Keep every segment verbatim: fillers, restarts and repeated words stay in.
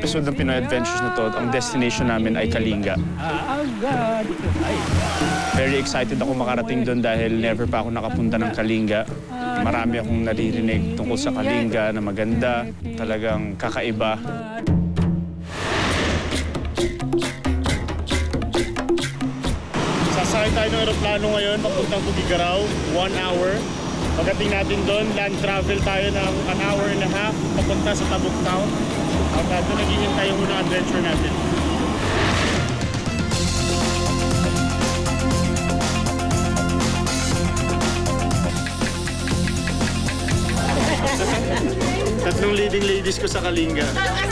episode ng Pinoy Adventures na to, ang destination namin ay Kalinga. Very excited ako makarating doon dahil never pa ako nakapunta ng Kalinga. Marami akong naririnig tungkol sa Kalinga na maganda, talagang kakaiba. Sasakay tayo ng aeroplano ngayon, papuntang Tuguegarao, one hour. Pagdating natin doon, land travel tayo ng an hour and a half, papunta sa Tabuk Town. At uh, doon naghihintay yung unang adventure natin. Tatlong leading ladies ko sa Kalinga.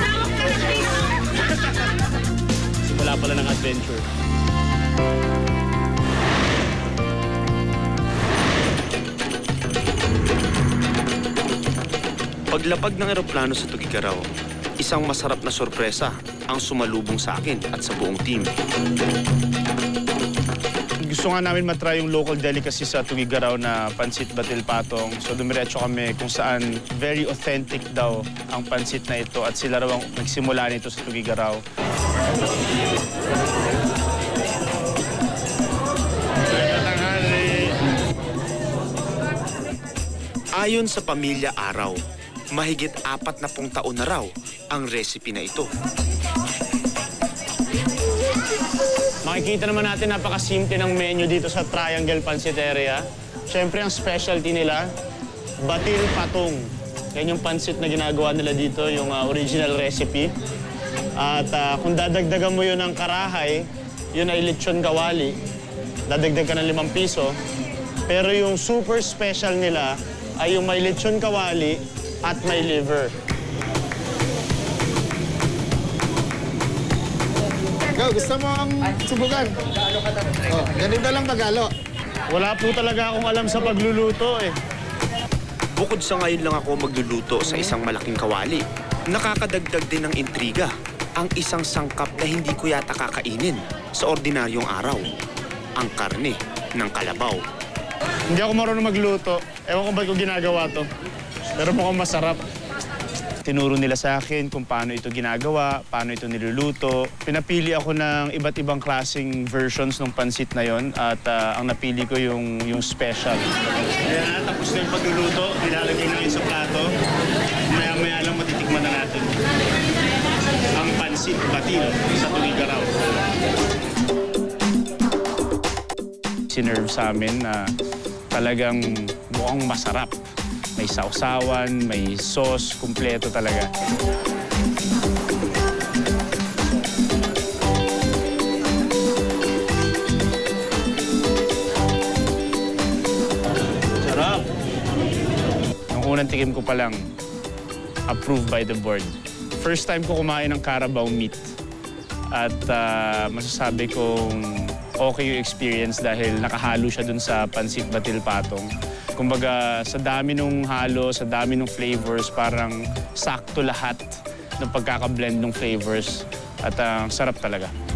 Simula pala ng adventure. Paglapag ng eroplano sa Tuguegarao, isang masarap na sorpresa ang sumalubong sa akin at sa buong team. Gusto nga namin matry yung local delicacy sa Tuguegarao na pansit batil patong. So dumiretso kami kung saan very authentic daw ang pansit na ito at sila raw ang nagsimula nito sa Tuguegarao. Ayon sa Pamilya Araw, mahigit apat na pung taon na raw ang recipe na ito. Makikita naman natin napakasimple ng menu dito sa Triangle Pansiteria. Siyempre ang specialty nila, batil patong. Yan yung pansit na ginagawa nila dito, yung uh, original recipe. At uh, kung dadagdagan mo yun ng karahay, yun ay lechon kawali. Dadagdag ka ng limang piso. Pero yung super special nila ay yung may lechon kawali at may liver. Ikaw, gusto mo ang subukan? Oh, ganito lang pagalo. Wala po talaga akong alam sa pagluluto eh. Bukod sa ngayon lang ako magluluto sa isang malaking kawali, nakakadagdag din ng intriga ang isang sangkap na hindi ko yata kakainin sa ordinaryong araw, ang karne ng kalabaw. Hindi ako marunong magluto. Ewan ko ba't ko ginagawa to. Pero mukhang masarap. Tinuro nila sa akin kung paano ito ginagawa, paano ito niluluto. Pinapili ako ng iba't ibang klaseng versions ng pansit na yon at uh, ang napili ko yung, yung special. Ayan, tapos na yung pagluluto. Nilalagay na yun sa plato. Maya-maya lang matitikman na natin ang pansit batil sa Tuguegarao. Sinerve sa amin na talagang mukhang masarap. May sausawan, may sauce, kumpleto talaga. Sarap! Nung unang tikim ko pa lang, approved by the board. First time ko kumain ng Carabao meat. At uh, masasabi kong okay yung experience dahil nakahalo siya dun sa pansit batil patong. Kumbaga, sa dami nung halo, sa dami nung flavors, parang sakto lahat ng pagkakablend ng flavors. At ang uh, sarap talaga.